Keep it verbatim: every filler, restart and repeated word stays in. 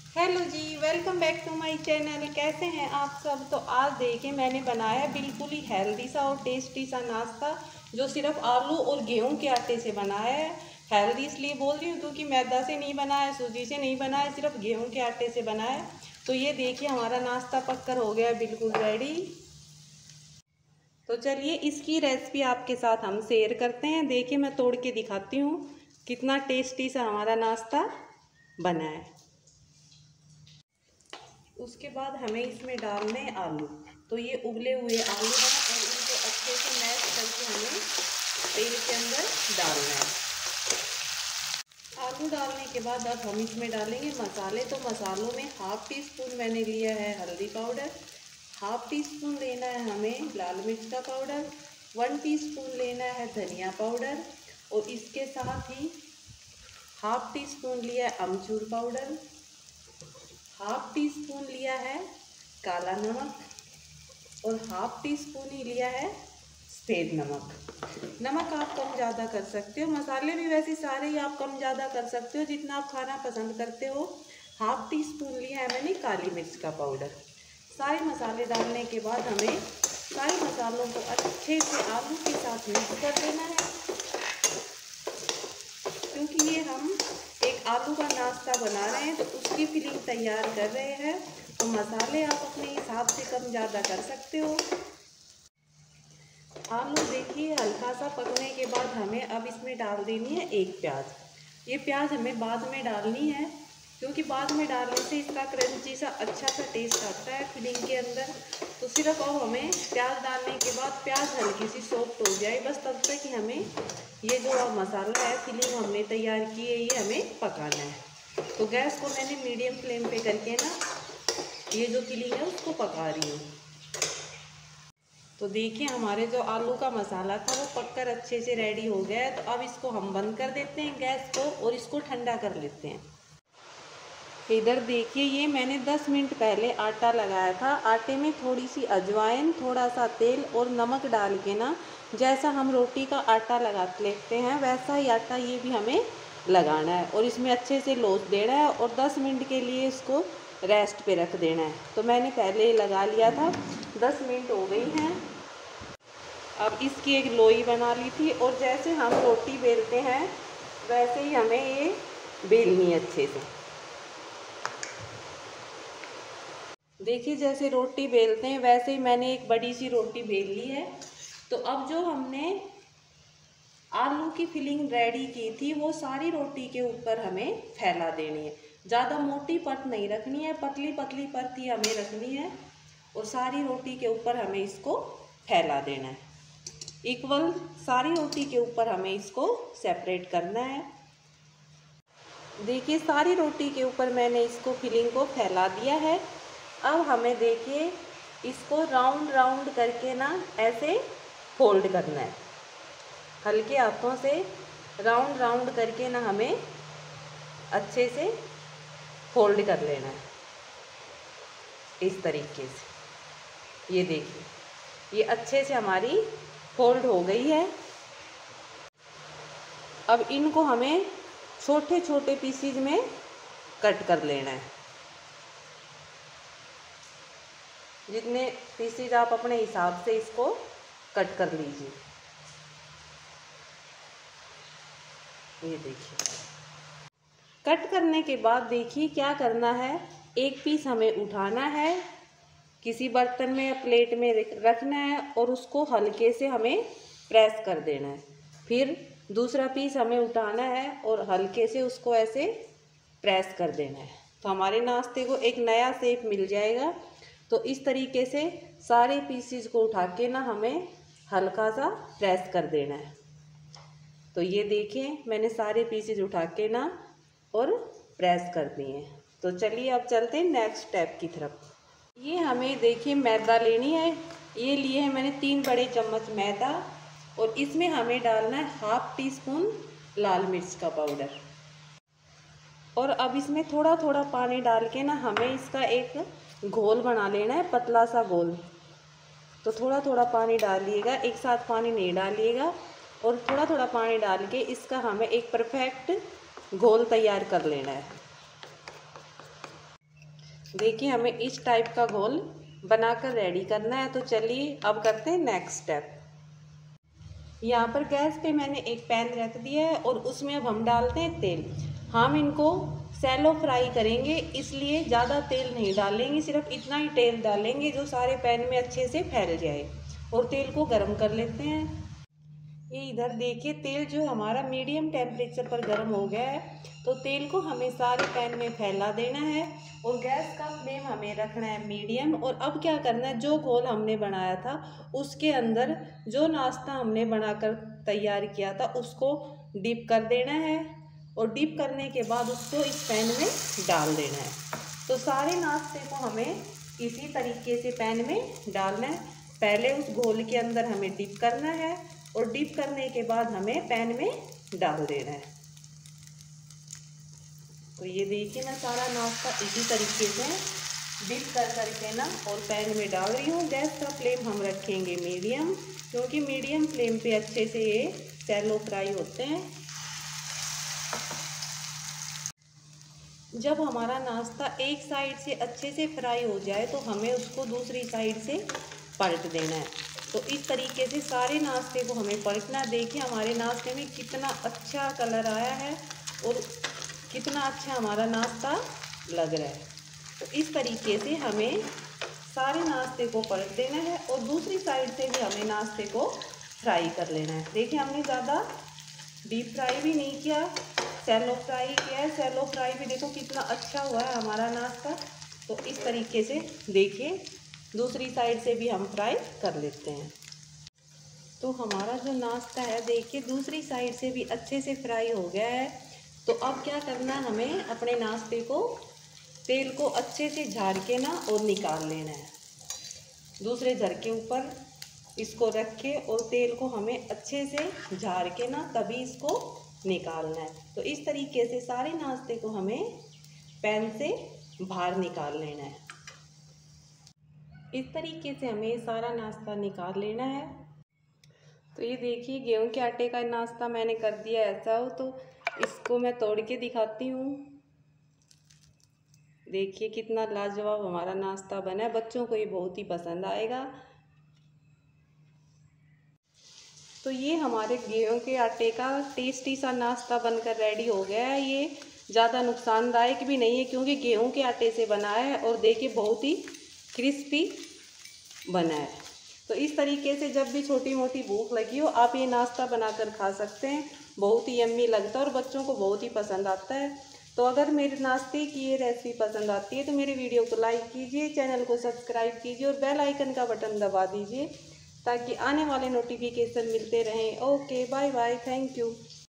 Hello ji, welcome back to my channel. कैसे हैं आप सब। तो आज देखिए मैंने बनाया है बिल्कुल ही हेल्दी सा और टेस्टी सा नाश्ता, जो सिर्फ आलू और गेहूं के आटे से बनाया है। हेल्दी इसलिए बोल रही हूँ क्योंकि मैदा से नहीं बना है, सूजी से नहीं बना है, सिर्फ गेहूं के आटे से बना है। तो ये देखिए हमारा नाश्ता पककर हो गया है बिल्कुल रेडी। तो चलिए इसकी रेसिपी आपके साथ हम शेयर करते हैं। देखिए मैं तोड़ के दिखाती हूँ कितना टेस्टी सा हमारा नाश्ता बना है। उसके बाद हमें इसमें डालने हैं आलू। तो ये उबले हुए आलू हैं और इनको अच्छे से मैश करके हमें तेल के अंदर डालना है। आलू डालने के बाद अब हम इसमें डालेंगे मसाले। तो मसालों में हाफ टी स्पून मैंने लिया है हल्दी पाउडर, हाफ टी स्पून लेना है हमें लाल मिर्च का पाउडर, वन टीस्पून लेना है धनिया पाउडर, और इसके साथ ही हाफ टी स्पून लिया है amchur powder, half teaspoon लिया है काला नमक, और हाफ टी स्पून ही लिया है सफ़ेद नमक। नमक आप कम ज़्यादा कर सकते हो, मसाले भी वैसे सारे ही आप कम ज़्यादा कर सकते हो जितना आप खाना पसंद करते हो। हाफ टी स्पून लिया है मैंने काली मिर्च का पाउडर। सारे मसाले डालने के बाद हमें सारे मसालों को अच्छे से आलू के साथ मिक्स कर देना है, क्योंकि ये हम एक आलू का नाश्ता बना रहे हैं तो उसकी फिलिंग तैयार कर रहे हैं। तो मसाले आप अपने हिसाब से कम ज़्यादा कर सकते हो। आलू देखिए हल्का सा पकने के बाद हमें अब इसमें डाल देनी है एक प्याज। ये प्याज हमें बाद में डालनी है, क्योंकि बाद में डालने से इसका क्रंची सा अच्छा सा टेस्ट आता है फिलिंग के अंदर। तो सिर्फ अब हमें प्याज डालने के बाद प्याज हल्की सी सॉफ्ट हो जाए, बस तब तक कि हमें ये जो अब मसाला है फिलिंग हमने तैयार की है ये हमें पकाना है। तो गैस को मैंने मीडियम फ्लेम पे करके ना ये जो फिलिंग है उसको पका रही हूँ। तो देखिए हमारे जो आलू का मसाला था वो पककर अच्छे से रेडी हो गया है। तो अब इसको हम बंद कर देते हैं गैस को और इसको ठंडा कर लेते हैं। इधर देखिए ये मैंने दस मिनट पहले आटा लगाया था। आटे में थोड़ी सी अजवाइन, थोड़ा सा तेल और नमक डाल के ना, जैसा हम रोटी का आटा लगा लेते हैं वैसा ही आटा ये भी हमें लगाना है और इसमें अच्छे से लोच देना है और दस मिनट के लिए इसको रेस्ट पे रख देना है। तो मैंने पहले ही लगा लिया था, दस मिनट हो गई हैं। अब इसकी एक लोई बना ली थी और जैसे हम रोटी बेलते हैं वैसे ही हमें ये बेलनी है अच्छे से। देखिए जैसे रोटी बेलते हैं वैसे ही मैंने एक बड़ी सी रोटी बेल ली है। तो अब जो हमने आलू की फिलिंग रेडी की थी वो सारी रोटी के ऊपर हमें फैला देनी है। ज़्यादा मोटी परत नहीं रखनी है, पतली पतली परत ही हमें रखनी है और सारी रोटी के ऊपर हमें इसको फैला देना है। इक्वल सारी रोटी के ऊपर हमें इसको सेपरेट करना है। देखिए सारी रोटी के ऊपर मैंने इसको फिलिंग को फैला दिया है। अब हमें देखिए इसको राउंड राउंड करके ना ऐसे फोल्ड करना है, हल्के हाथों से राउंड राउंड करके ना हमें अच्छे से फोल्ड कर लेना है इस तरीके से। ये देखिए ये अच्छे से हमारी फोल्ड हो गई है। अब इनको हमें छोटे छोटे पीसीज में कट कर लेना है। जितने पीसीज आप अपने हिसाब से इसको कट कर लीजिए। ये देखिए कट करने के बाद देखिए क्या करना है, एक पीस हमें उठाना है, किसी बर्तन में या प्लेट में रखना है और उसको हल्के से हमें प्रेस कर देना है। फिर दूसरा पीस हमें उठाना है और हल्के से उसको ऐसे प्रेस कर देना है। तो हमारे नाश्ते को एक नया शेप मिल जाएगा। तो इस तरीके से सारे पीसेस को उठा के ना हमें हल्का सा प्रेस कर देना है। तो ये देखिए मैंने सारे पीसेस उठा के ना और प्रेस कर दिए हैं। तो चलिए अब चलते हैं नेक्स्ट स्टेप की तरफ। ये हमें देखिए मैदा लेनी है। ये लिए हैं मैंने तीन बड़े चम्मच मैदा और इसमें हमें डालना है हाफ टी स्पून लाल मिर्च का पाउडर। और अब इसमें थोड़ा थोड़ा पानी डाल के ना हमें इसका एक घोल बना लेना है, पतला सा घोल। तो थोड़ा थोड़ा पानी डालिएगा, एक साथ पानी नहीं डालिएगा, और थोड़ा थोड़ा पानी डाल के इसका हमें एक परफेक्ट घोल तैयार कर लेना है। देखिए हमें इस टाइप का घोल बनाकर रेडी करना है। तो चलिए अब करते हैं नेक्स्ट स्टेप। यहाँ पर गैस पे मैंने एक पैन रख दिया है और उसमें अब हम डालते हैं तेल। हम इनको सैलो फ्राई करेंगे, इसलिए ज़्यादा तेल नहीं डालेंगे, सिर्फ इतना ही तेल डालेंगे जो सारे पैन में अच्छे से फैल जाए। और तेल को गर्म कर लेते हैं। ये इधर देखिए तेल जो हमारा मीडियम टेम्परेचर पर गर्म हो गया है। तो तेल को हमें सारे पैन में फैला देना है और गैस का फ्लेम हमें रखना है मीडियम। और अब क्या करना है, जो घोल हमने बनाया था उसके अंदर जो नाश्ता हमने बनाकर तैयार किया था उसको डिप कर देना है। और डिप करने के बाद उसको इस पैन में डाल देना है। तो सारे नाश्ते को हमें इसी तरीके से पैन में डालना है। पहले उस घोल के अंदर हमें डिप करना है और डिप करने के बाद हमें पैन में डाल देना है। तो ये देखिए ना सारा नाश्ता इसी तरीके से डिप कर करके ना और पैन में डाल रही हूँ। गैस का फ्लेम हम रखेंगे मीडियम, क्योंकि मीडियम फ्लेम पे अच्छे से ये सैलो फ्राई होते हैं। जब हमारा नाश्ता एक साइड से अच्छे से फ्राई हो जाए तो हमें उसको दूसरी साइड से पलट देना है। तो इस तरीके से सारे नाश्ते को हमें पलटना। देखिए हमारे नाश्ते में कितना अच्छा कलर आया है और कितना अच्छा हमारा नाश्ता लग रहा है। तो इस तरीके से हमें सारे नाश्ते को पलट देना है और दूसरी साइड से भी हमें नाश्ते को फ्राई कर लेना है। देखिए हमने ज़्यादा डीप फ्राई भी नहीं किया, सैलो फ्राई किया है। सैलो फ्राई भी देखो कितना अच्छा हुआ है हमारा नाश्ता। तो इस तरीके से देखिए दूसरी साइड से भी हम फ्राई कर लेते हैं। तो हमारा जो नाश्ता है देखिए दूसरी साइड से भी अच्छे से फ्राई हो गया है। तो अब क्या करना है, हमें अपने नाश्ते को तेल को अच्छे से झाड़ के ना और निकाल लेना है। दूसरे झर के ऊपर इसको रख के और तेल को हमें अच्छे से झाड़ के ना तभी इसको निकालना है। तो इस तरीके से सारे नाश्ते को हमें पैन से बाहर निकाल लेना है। इस तरीके से हमें सारा नाश्ता निकाल लेना है। तो ये देखिए गेहूं के आटे का नाश्ता मैंने कर दिया। ऐसा हो तो इसको मैं तोड़ के दिखाती हूँ। देखिए कितना लाजवाब हमारा नाश्ता बना है, बच्चों को ये बहुत ही पसंद आएगा। तो ये हमारे गेहूं के आटे का टेस्टी सा नाश्ता बनकर रेडी हो गया है। ये ज़्यादा नुकसानदायक भी नहीं है क्योंकि गेहूं के आटे से बना है और देखिए बहुत ही क्रिस्पी बना है। तो इस तरीके से जब भी छोटी मोटी भूख लगी हो आप ये नाश्ता बनाकर खा सकते हैं। बहुत ही यम्मी लगता है और बच्चों को बहुत ही पसंद आता है। तो अगर मेरे नाश्ते की ये रेसिपी पसंद आती है तो मेरे वीडियो को लाइक कीजिए, चैनल को सब्सक्राइब कीजिए और बेल आइकन का बटन दबा दीजिए ताकि आने वाले नोटिफिकेशन मिलते रहें। Okay bye bye, thank you.